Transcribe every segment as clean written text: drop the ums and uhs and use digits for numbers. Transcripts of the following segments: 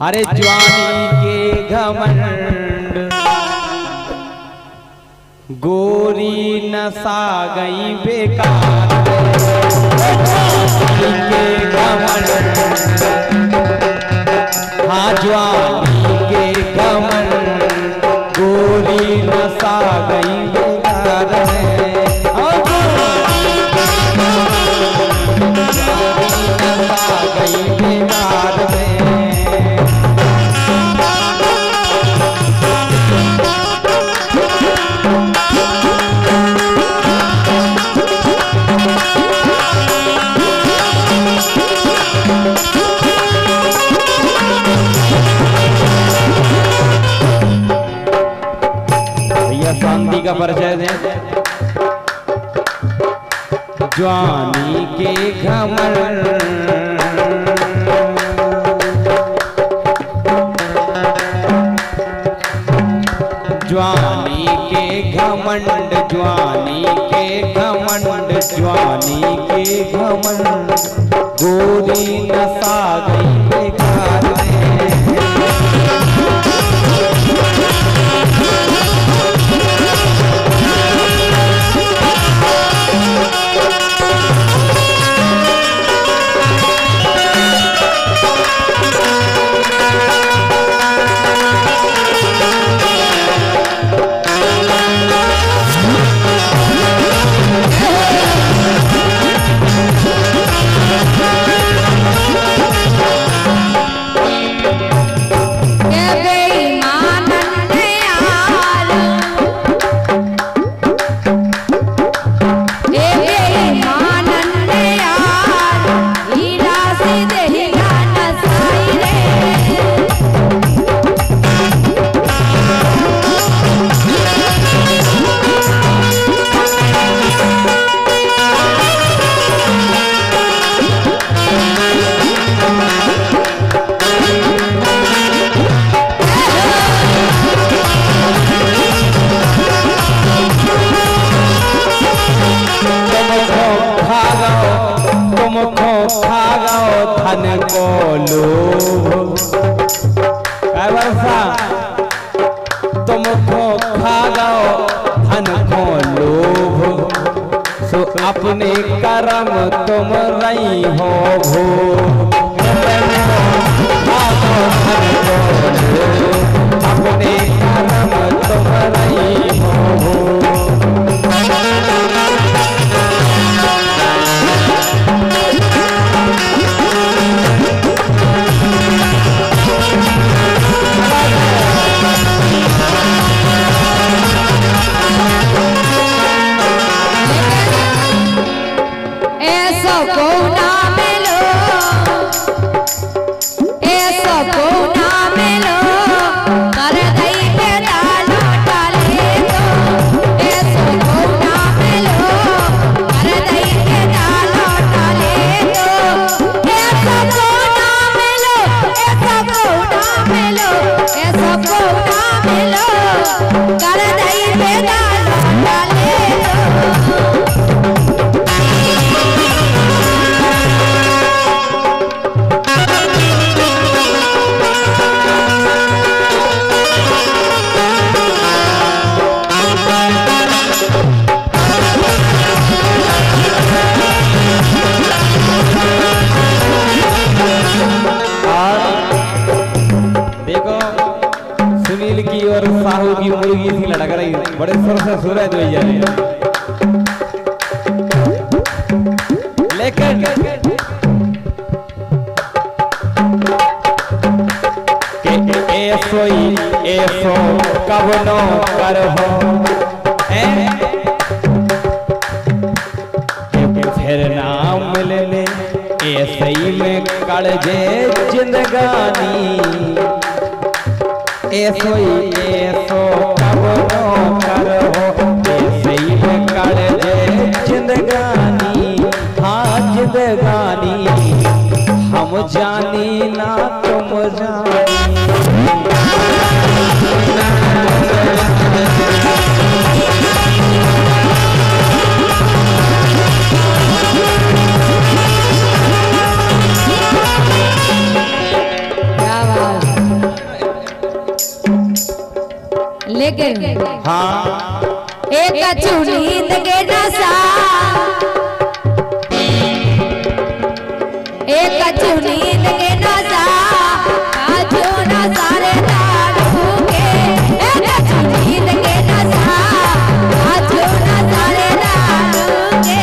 अरे जवानी के घमंड गोरी नशा गई बेकार के घमंड। हाँ जवानी के घमंड गोरी नशा गई बेकार नशा गई बेकार में। शांति का परिचय दें। जवानी के घमंड जवानी के घमंड जवानी के घमंड जवानी के घमंड गोरी नशा गई बेकार में। धन को लोभ तुमको खा गो धन को लोभ सो अपने कर्म तुम रही हो भो। अपने कर्म तुम रही हो भो। और साहू की मुर्गी सी लड़क रही बड़े सुर से सूरज हुई जा रही है। लेकिन ऐसो कब नो कर हो फिर नाम मिलने ऐसे ही में कड़ जे जिंदगानी। ऐसो कब नो कर हो ऐसे ही में कड़ जे जिंदगानी। हाँ जिंदगानी हम जानी ना तुम जानी। क्या बात लेकिन हाँ एक नींद के नशा, एक नींद के नशा, काजू नजारे दारू के, एक नींद के नशा, काजू नजारे दारू के।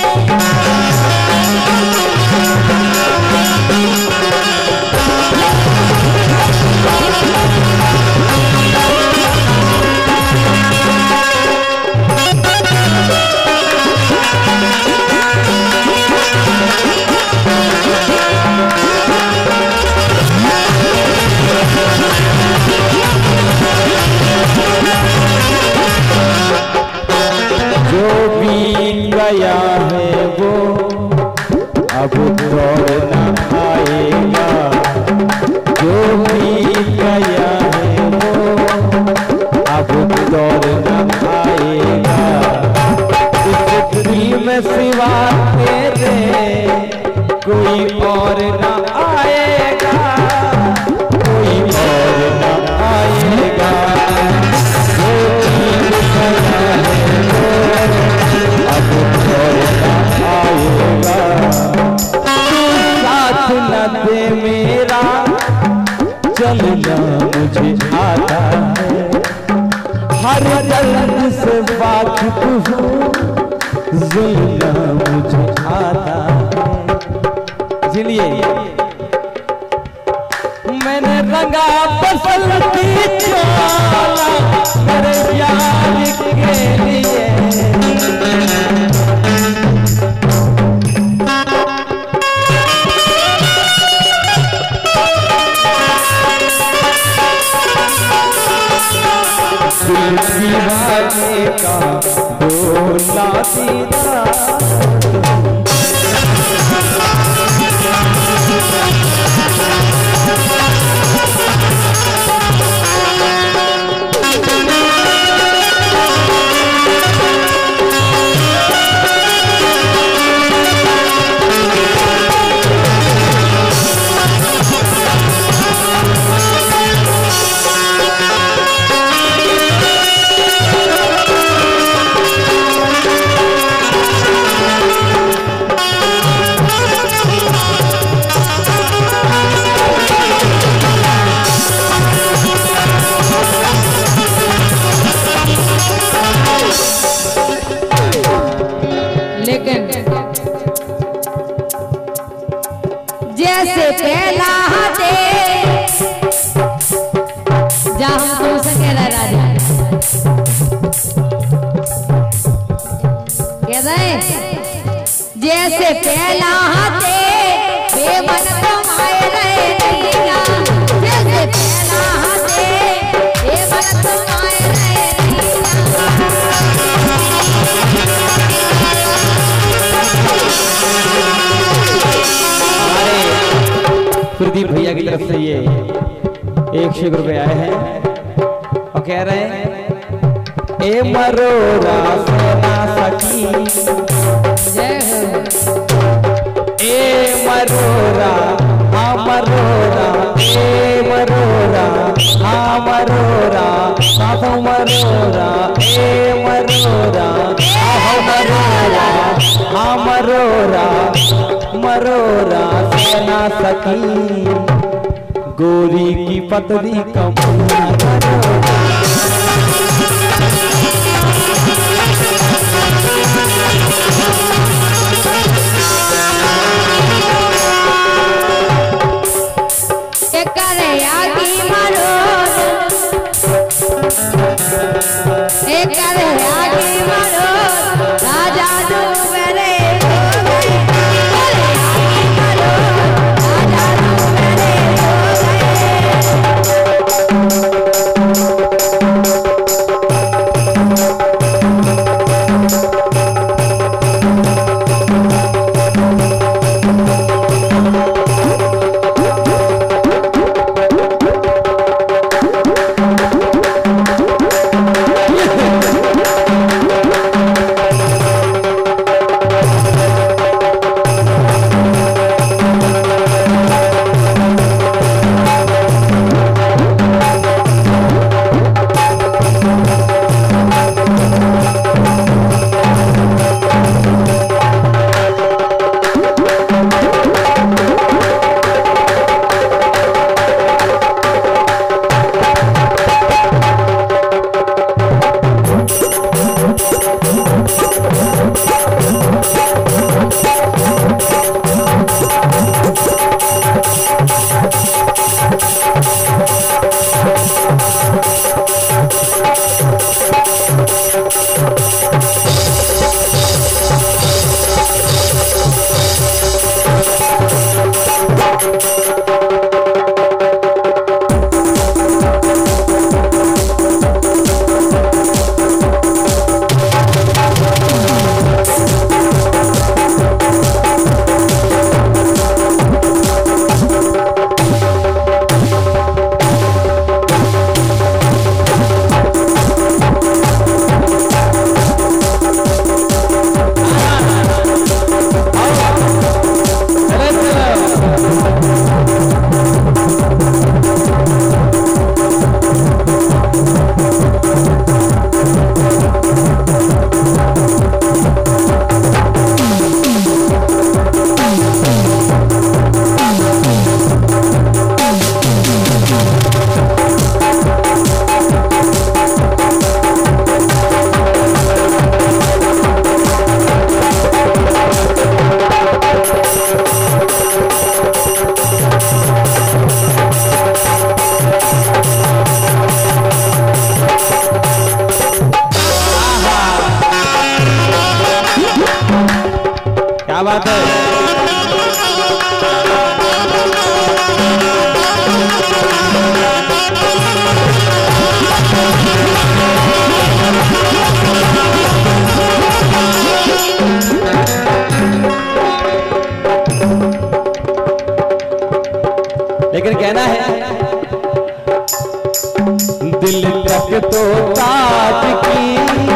जो बीत गया है वो अब दौड़ न आएगा, जो बीत गया है वो अब दौड़ न आएगा। इस दिल में सिवा तेरे कोई और न आएगा, कोई और न आएगा। साथ न दे मेरा चलना मुझे आता है, हर दर्द से वाकिफ हूँ, ज़िंदा मुझे आता है। जिलिए मैंने रंगा बसंती चोला मेरे यार के लिए, दीवाने का डोला सीधा जैसे पहला दे जा हम तुमसे कह रहे राजा कह रहे जैसे पहला दे बेमन तुम्हारे रहे नैया, जैसे पहला दे बेमन तुम्हारे रहे प्रदीप भैया की तरफ से ये 100 रुपए आए हैं और कह रहे हैं ए मरोरा सोना सखी, ए मरोरा हाँ मरोरा, ए मरोरा हाँ मरोरा, साधो मरोरा, ए मरोरा आहो मरोरा हाँ मरोरा, मरोरा सोना सखी, गोरी की पतली कमरिया मरोरा। लेकिन कहना है दिल तक तो ताज की